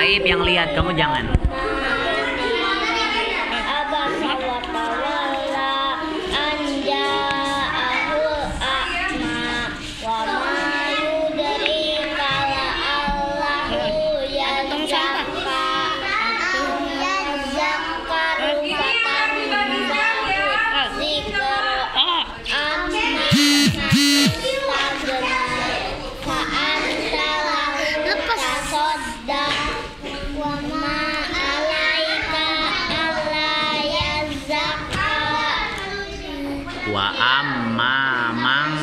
Taib yang lihat, kamu jangan. Wa amma mang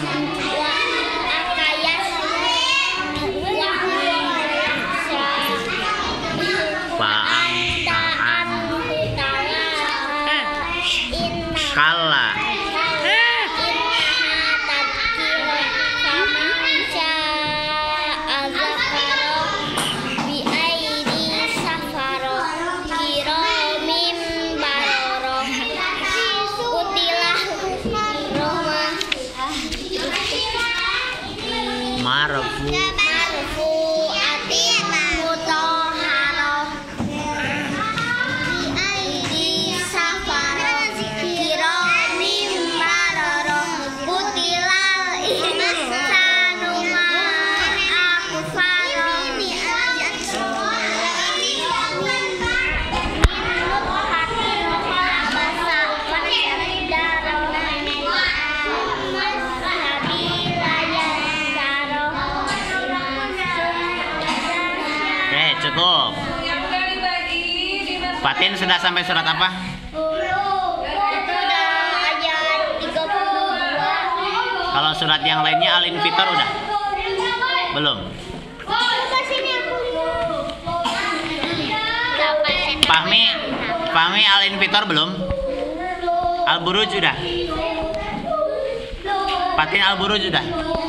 kala marfu atina mutahharoh biaidi safaroh kiramim baroroh kutilal insanu ma akfaroh cukup. Fatin sudah sampai surat apa? Itu udah ayat 32. Kalau surat yang lainnya Al-Infitar udah? Belum? Fahmi Al-Infitar belum? Al-Buruj udah? Fatin Al-Buruj udah?